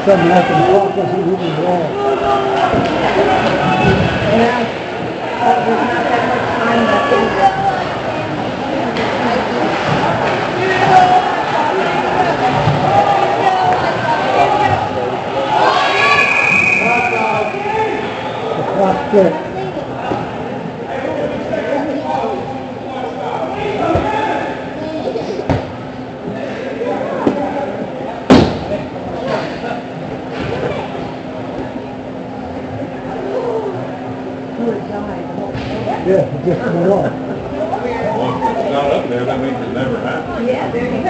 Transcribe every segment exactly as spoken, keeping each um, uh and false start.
something happened, the clock wasn't moving at all. Now, uh, there's not that much time left in it. The clock ticked. Yeah, it just went off. Well, if it's not up there, that means it never happened. Yeah, there you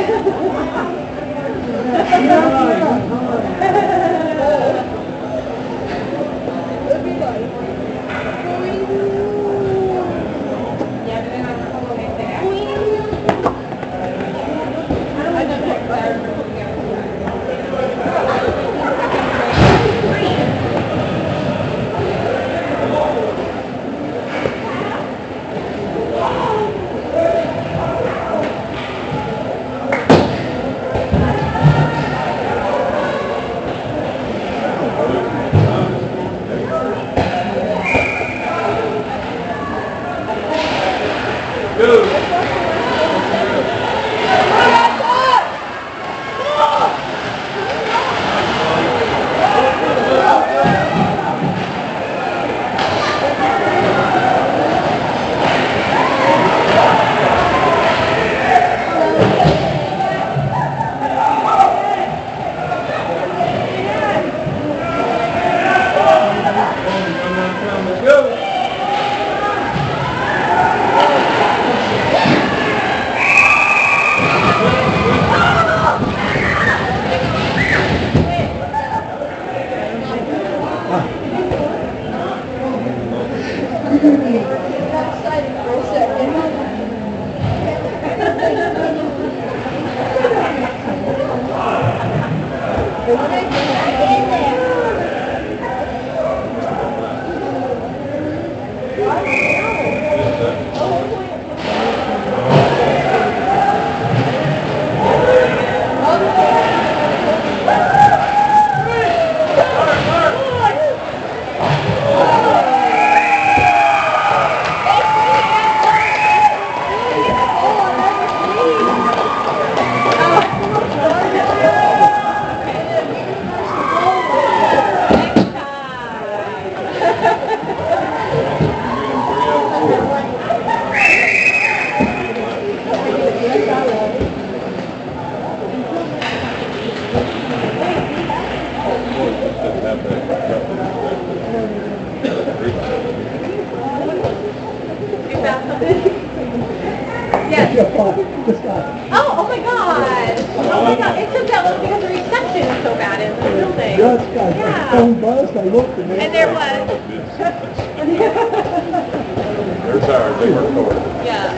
Yes. This guy. Oh, oh my God. Oh my God. It took that long because the reception is so bad in the building. Yes, guys. Yeah. My phone buzzed. I looked and And there was. There's ours, they were recorded. Yeah.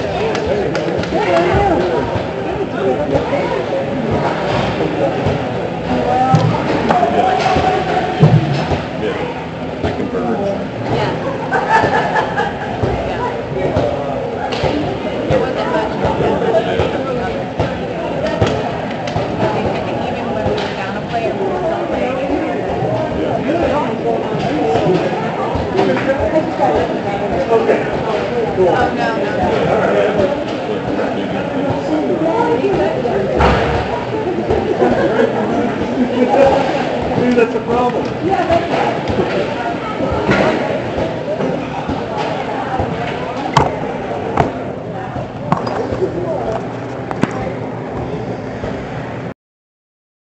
Yeah, they converged. Yeah. There wasn't much. Even when we were down a player, we were still playing. Okay. Oh, no, no.